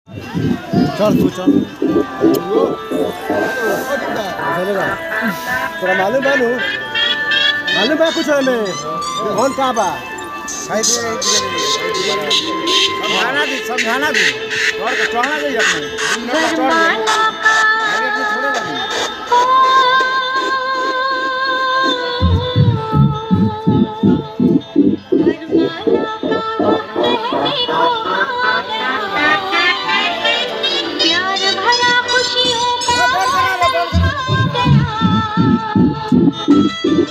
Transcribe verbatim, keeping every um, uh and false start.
चल तू चल। तोरा मालूम बा नु? मालूम बा कुछ हमें कौन कहाँ बा? समझाना भी समझाना भी और चढ़ना चाहिए अपने। खुशियों का